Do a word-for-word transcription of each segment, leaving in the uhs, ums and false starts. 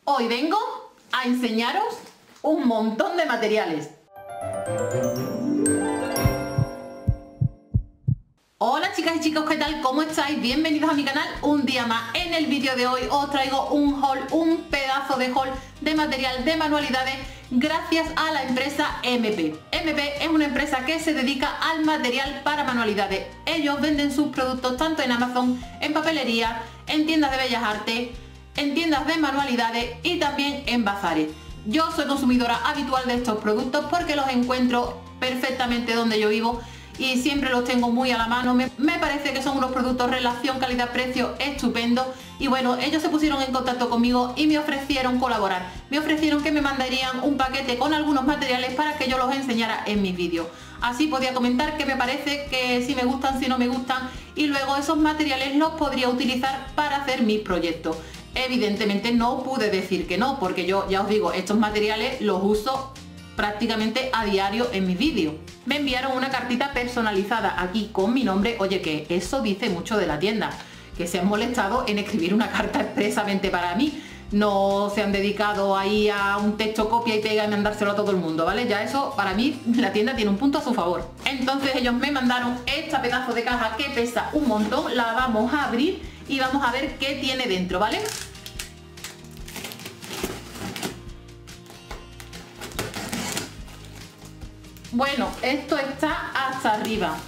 Hoy vengo a enseñaros un montón de materiales. Hola chicas y chicos, ¿qué tal? ¿Cómo estáis? Bienvenidos a mi canal un día más. En el vídeo de hoy os traigo un haul, un pedazo de haul de material de manualidades gracias a la empresa M P. M P es una empresa que se dedica al material para manualidades. Ellos venden sus productos tanto en Amazon, en papelería, en tiendas de bellas artes, en tiendas de manualidades y también en bazares. Yo soy consumidora habitual de estos productos porque los encuentro perfectamente donde yo vivo y siempre los tengo muy a la mano. Me, me parece que son unos productos relación calidad-precio estupendos y bueno, ellos se pusieron en contacto conmigo y me ofrecieron colaborar. Me ofrecieron que me mandarían un paquete con algunos materiales para que yo los enseñara en mis vídeos. Así podía comentar qué me parece, que si me gustan, si no me gustan, y luego esos materiales los podría utilizar para hacer mis proyectos. Evidentemente no pude decir que no, porque yo ya os digo, estos materiales los uso prácticamente a diario en mis vídeos. Me enviaron una cartita personalizada aquí con mi nombre. Oye, que eso dice mucho de la tienda, que se han molestado en escribir una carta expresamente para mí. No se han dedicado ahí a un texto copia y pega y mandárselo a todo el mundo, ¿vale? Ya eso, para mí, la tienda tiene un punto a su favor. Entonces ellos me mandaron esta pedazo de caja que pesa un montón. La vamos a abrir y vamos a ver qué tiene dentro, ¿vale? Bueno, esto está hasta arriba.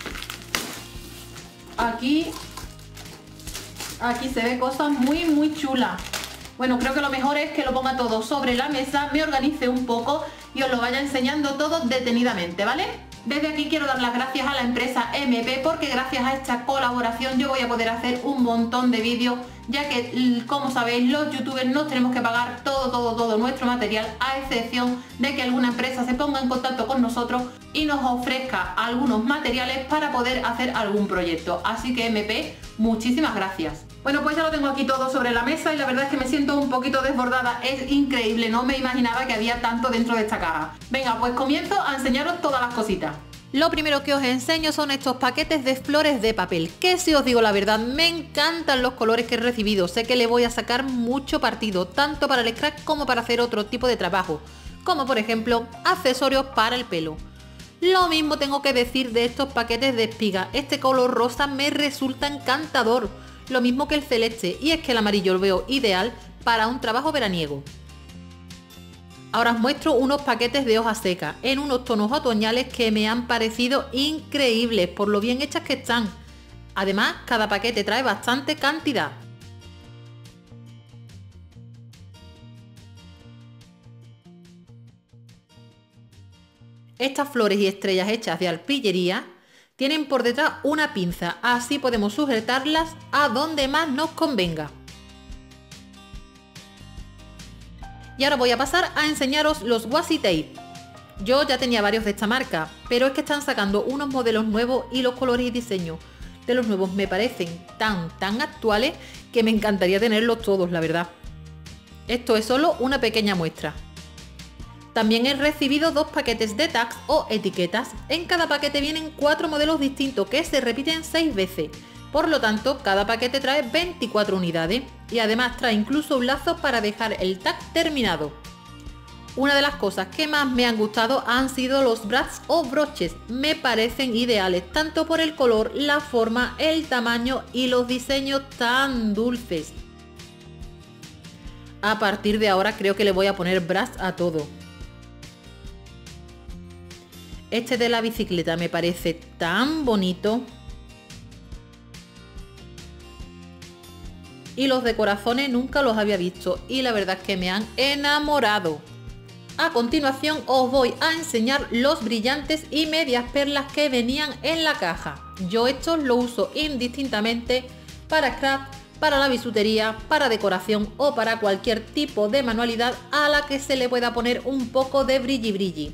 Aquí, aquí se ve cosas muy, muy chulas. Bueno, creo que lo mejor es que lo ponga todo sobre la mesa, me organice un poco y os lo vaya enseñando todo detenidamente, ¿vale? Desde aquí quiero dar las gracias a la empresa M P porque gracias a esta colaboración yo voy a poder hacer un montón de vídeos, ya que, como sabéis, los youtubers nos tenemos que pagar todo, todo, todo nuestro material, a excepción de que alguna empresa se ponga en contacto con nosotros y nos ofrezca algunos materiales para poder hacer algún proyecto. Así que M P, muchísimas gracias. Bueno, pues ya lo tengo aquí todo sobre la mesa y la verdad es que me siento un poquito desbordada. Es increíble, no me imaginaba que había tanto dentro de esta caja. Venga, pues comienzo a enseñaros todas las cositas. Lo primero que os enseño son estos paquetes de flores de papel, que si os digo la verdad, me encantan los colores que he recibido. Sé que le voy a sacar mucho partido, tanto para el scrap como para hacer otro tipo de trabajo, como por ejemplo, accesorios para el pelo. Lo mismo tengo que decir de estos paquetes de espiga. Este color rosa me resulta encantador, lo mismo que el celeste, y es que el amarillo lo veo ideal para un trabajo veraniego. Ahora os muestro unos paquetes de hojas secas en unos tonos otoñales que me han parecido increíbles por lo bien hechas que están. Además, cada paquete trae bastante cantidad. Estas flores y estrellas hechas de arpillería tienen por detrás una pinza, así podemos sujetarlas a donde más nos convenga. Y ahora voy a pasar a enseñaros los washi tape. Yo ya tenía varios de esta marca, pero es que están sacando unos modelos nuevos y los colores y diseños de los nuevos me parecen tan, tan actuales que me encantaría tenerlos todos, la verdad. Esto es solo una pequeña muestra. También he recibido dos paquetes de tags o etiquetas. En cada paquete vienen cuatro modelos distintos que se repiten seis veces. Por lo tanto, cada paquete trae veinticuatro unidades y además trae incluso un lazo para dejar el tag terminado. Una de las cosas que más me han gustado han sido los brads o broches. Me parecen ideales tanto por el color, la forma, el tamaño y los diseños tan dulces. A partir de ahora creo que le voy a poner brads a todo. Este de la bicicleta me parece tan bonito. Y los de corazones nunca los había visto y la verdad es que me han enamorado. A continuación os voy a enseñar los brillantes y medias perlas que venían en la caja. Yo estos los uso indistintamente para scrap, para la bisutería, para decoración o para cualquier tipo de manualidad a la que se le pueda poner un poco de brilli brilli.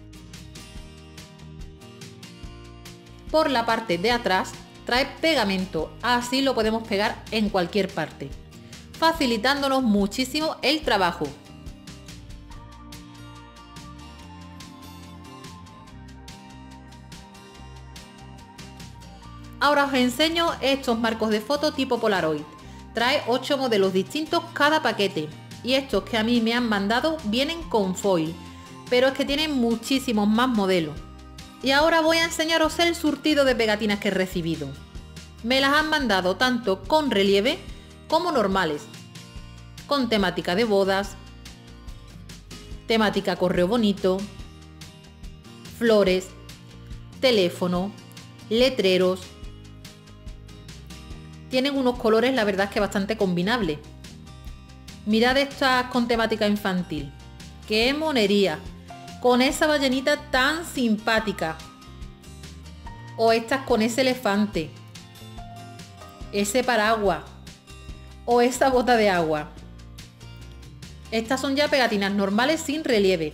Por la parte de atrás trae pegamento, así lo podemos pegar en cualquier parte, facilitándonos muchísimo el trabajo. Ahora os enseño estos marcos de foto tipo Polaroid. Trae ocho modelos distintos cada paquete. y estos que a mí me han mandado vienen con foil, pero es que tienen muchísimos más modelos. Y ahora voy a enseñaros el surtido de pegatinas que he recibido. Me las han mandado tanto con relieve como normales, con temática de bodas, temática correo bonito, flores, teléfono, letreros. Tienen unos colores, la verdad es que bastante combinables. Mirad estas con temática infantil. ¡Qué monería! Con esa ballenita tan simpática. O estas con ese elefante. Ese paraguas. O esa bota de agua. Estas son ya pegatinas normales sin relieve.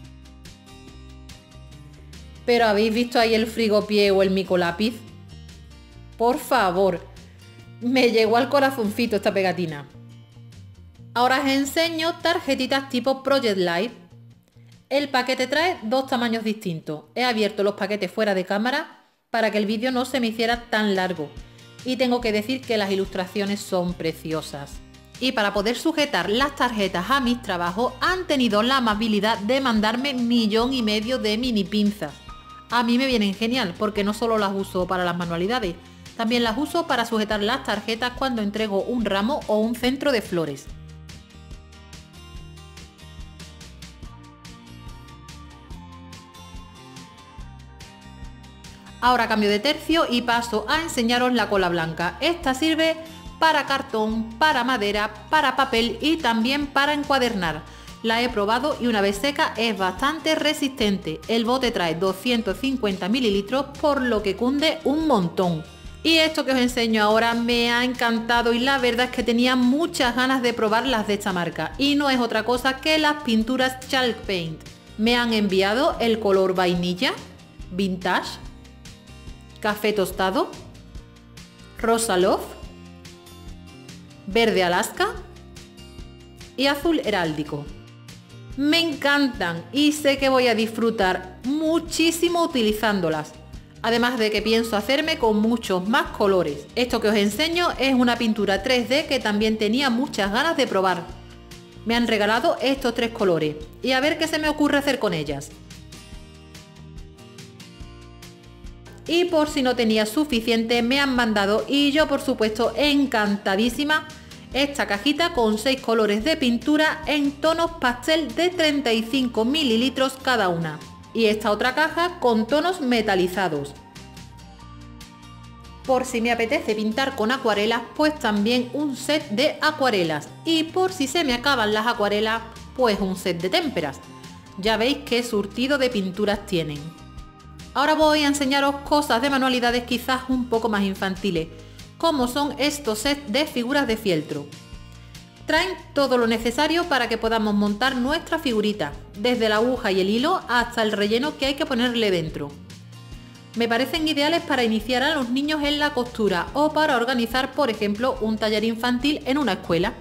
Pero ¿habéis visto ahí el frigopié o el micolápiz? Por favor, me llegó al corazoncito esta pegatina. Ahora os enseño tarjetitas tipo Project Life. El paquete trae dos tamaños distintos. He abierto los paquetes fuera de cámara para que el vídeo no se me hiciera tan largo. Y tengo que decir que las ilustraciones son preciosas. Y para poder sujetar las tarjetas a mis trabajos han tenido la amabilidad de mandarme millón y medio de mini pinzas. A mí me vienen genial porque no solo las uso para las manualidades, también las uso para sujetar las tarjetas cuando entrego un ramo o un centro de flores. Ahora cambio de tercio y paso a enseñaros la cola blanca. Esta sirve para cartón, para madera, para papel y también para encuadernar. La he probado y una vez seca es bastante resistente. El bote trae doscientos cincuenta mililitros, por lo que cunde un montón. Y esto que os enseño ahora me ha encantado y la verdad es que tenía muchas ganas de probar las de esta marca. Y no es otra cosa que las pinturas Chalk Paint. Me han enviado el color vainilla, vintage, café tostado, rosa love, verde Alaska y azul heráldico. Me encantan y sé que voy a disfrutar muchísimo utilizándolas. Además de que pienso hacerme con muchos más colores. Esto que os enseño es una pintura tres D que también tenía muchas ganas de probar. Me han regalado estos tres colores y a ver qué se me ocurre hacer con ellas. Y por si no tenía suficiente me han mandado, y yo por supuesto encantadísima, esta cajita con seis colores de pintura en tonos pastel de treinta y cinco mililitros cada una. Y esta otra caja con tonos metalizados. Por si me apetece pintar con acuarelas, pues también un set de acuarelas. Y por si se me acaban las acuarelas, pues un set de témperas. Ya veis qué surtido de pinturas tienen. Ahora voy a enseñaros cosas de manualidades quizás un poco más infantiles, como son estos sets de figuras de fieltro. Traen todo lo necesario para que podamos montar nuestra figurita, desde la aguja y el hilo hasta el relleno que hay que ponerle dentro. Me parecen ideales para iniciar a los niños en la costura o para organizar, por ejemplo, un taller infantil en una escuela.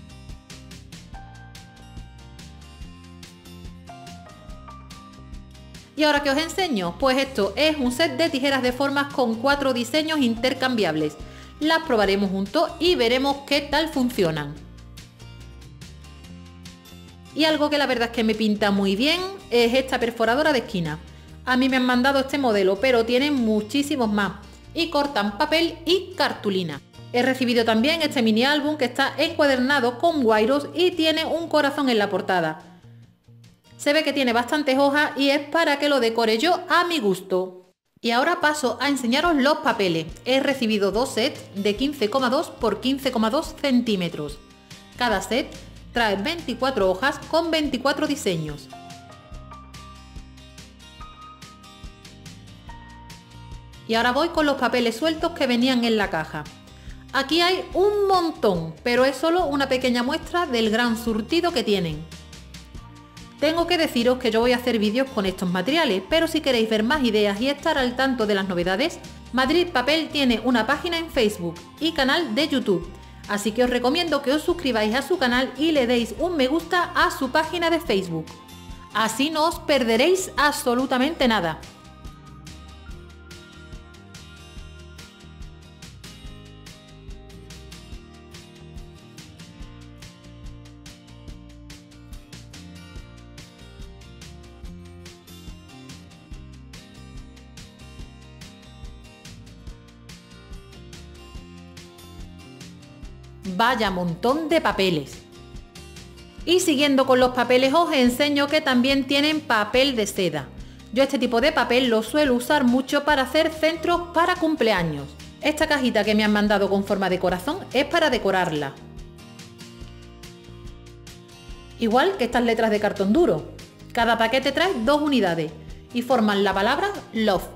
¿Y ahora qué os enseño? Pues esto es un set de tijeras de formas con cuatro diseños intercambiables. Las probaremos juntos y veremos qué tal funcionan. Y algo que la verdad es que me pinta muy bien es esta perforadora de esquina. A mí me han mandado este modelo, pero tienen muchísimos más y cortan papel y cartulina. He recibido también este mini álbum que está encuadernado con guairos y tiene un corazón en la portada. Se ve que tiene bastantes hojas y es para que lo decore yo a mi gusto. Y ahora paso a enseñaros los papeles. He recibido dos sets de quince coma dos por quince coma dos centímetros. Cada set trae veinticuatro hojas con veinticuatro diseños. Y ahora voy con los papeles sueltos que venían en la caja. Aquí hay un montón, pero es solo una pequeña muestra del gran surtido que tienen. Tengo que deciros que yo voy a hacer vídeos con estos materiales, pero si queréis ver más ideas y estar al tanto de las novedades, Madrid Papel tiene una página en Facebook y canal de YouTube. Así que os recomiendo que os suscribáis a su canal y le deis un me gusta a su página de Facebook. Así no os perderéis absolutamente nada. vaya montón de papeles. Y siguiendo con los papeles os enseño que también tienen papel de seda. Yo este tipo de papel lo suelo usar mucho para hacer centros para cumpleaños. Esta cajita que me han mandado con forma de corazón es para decorarla. Igual que estas letras de cartón duro. Cada paquete trae dos unidades y forman la palabra Love.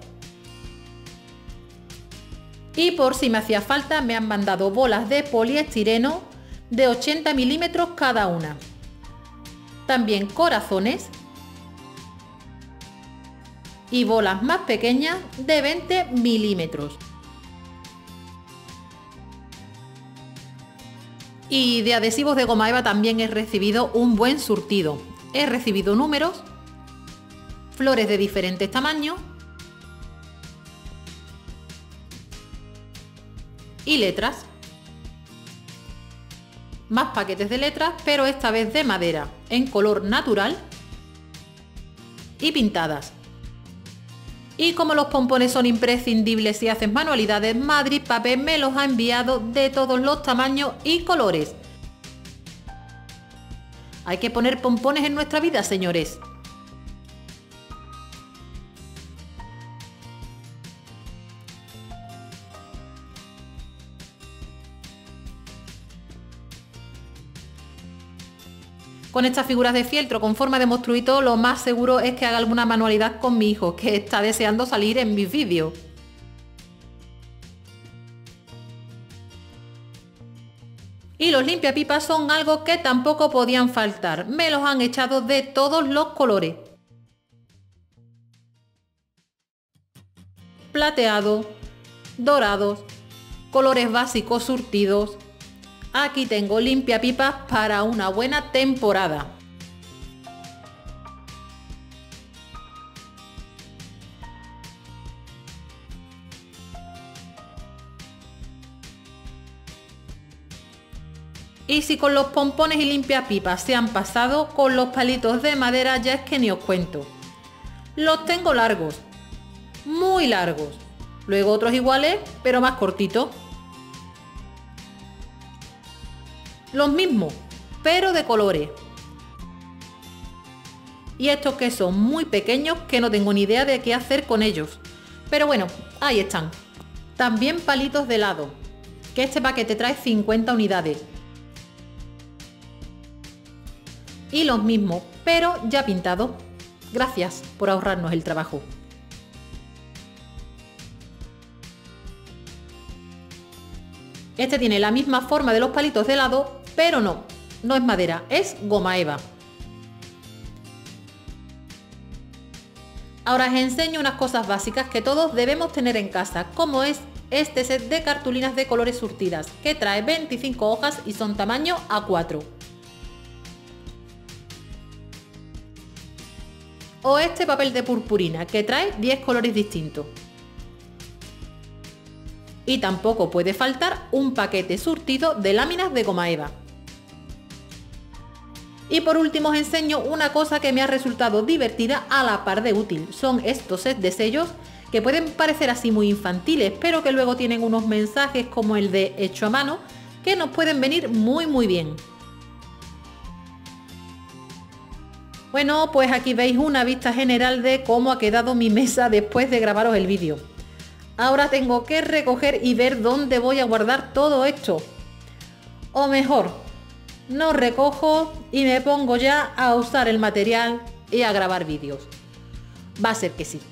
Y por si me hacía falta me han mandado bolas de poliestireno de ochenta milímetros cada una. También corazones y bolas más pequeñas de veinte milímetros. Y de adhesivos de goma eva también he recibido un buen surtido. He recibido números, flores de diferentes tamaños y letras. Más paquetes de letras, pero esta vez de madera, en color natural y pintadas. Y como los pompones son imprescindibles si haces manualidades, Madrid Papel me los ha enviado de todos los tamaños y colores. Hay que poner pompones en nuestra vida, señores. Con estas figuras de fieltro con forma de monstruito, lo más seguro es que haga alguna manualidad con mi hijo, que está deseando salir en mis vídeos. Y los limpiapipas son algo que tampoco podían faltar. Me los han echado de todos los colores. Plateados, dorados, colores básicos surtidos. Aquí tengo limpiapipas para una buena temporada. Y si con los pompones y limpiapipas se han pasado, con los palitos de madera ya es que ni os cuento. Los tengo largos, muy largos. Luego otros iguales, pero más cortitos. Los mismos, pero de colores. Y estos que son muy pequeños que no tengo ni idea de qué hacer con ellos. Pero bueno, ahí están. También palitos de helado, que este paquete trae cincuenta unidades. Y los mismos, pero ya pintados. Gracias por ahorrarnos el trabajo. Este tiene la misma forma de los palitos de helado, pero no, no es madera, es goma eva. Ahora os enseño unas cosas básicas que todos debemos tener en casa, como es este set de cartulinas de colores surtidas, que trae veinticinco hojas y son tamaño A cuatro. O este papel de purpurina, que trae diez colores distintos. Y tampoco puede faltar un paquete surtido de láminas de goma eva. Y por último os enseño una cosa que me ha resultado divertida a la par de útil. Son estos sets de sellos que pueden parecer así muy infantiles, pero que luego tienen unos mensajes como el de hecho a mano, que nos pueden venir muy muy bien. Bueno, pues aquí veis una vista general de cómo ha quedado mi mesa después de grabaros el vídeo. Ahora tengo que recoger y ver dónde voy a guardar todo esto. O mejor, no recojo y me pongo ya a usar el material y a grabar vídeos. Va a ser que sí.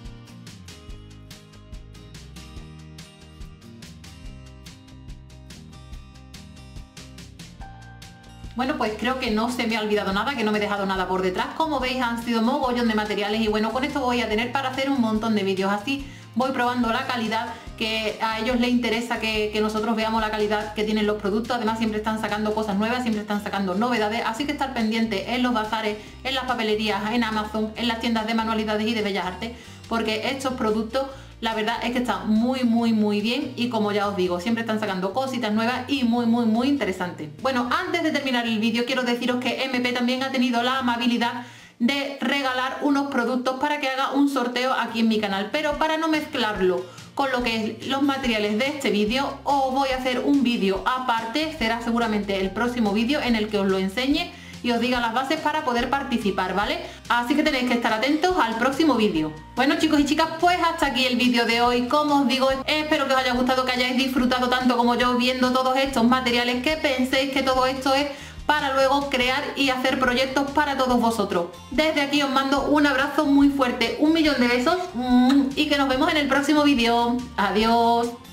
Bueno, pues creo que no se me ha olvidado nada, que no me he dejado nada por detrás. Como veis, han sido mogollón de materiales y bueno, con esto voy a tener para hacer un montón de vídeos. Así voy probando la calidad, que a ellos les interesa que, que nosotros veamos la calidad que tienen los productos. Además siempre están sacando cosas nuevas, siempre están sacando novedades, así que estar pendiente en los bazares, en las papelerías, en Amazon, en las tiendas de manualidades y de bellas artes, porque estos productos la verdad es que están muy muy muy bien y como ya os digo, siempre están sacando cositas nuevas y muy muy muy interesantes. Bueno, antes de terminar el vídeo quiero deciros que M P también ha tenido la amabilidad de regalar unos productos para que haga un sorteo aquí en mi canal, pero para no mezclarlo con lo que es los materiales de este vídeo. Os voy a hacer un vídeo aparte, será seguramente el próximo vídeo en el que os lo enseñe y os diga las bases para poder participar, ¿vale? Así que tenéis que estar atentos al próximo vídeo. Bueno, chicos y chicas, pues hasta aquí el vídeo de hoy. Como os digo, espero que os haya gustado, que hayáis disfrutado tanto como yo viendo todos estos materiales, que penséis que todo esto es para luego crear y hacer proyectos para todos vosotros. Desde aquí os mando un abrazo muy fuerte, un millón de besos y que nos vemos en el próximo vídeo. Adiós.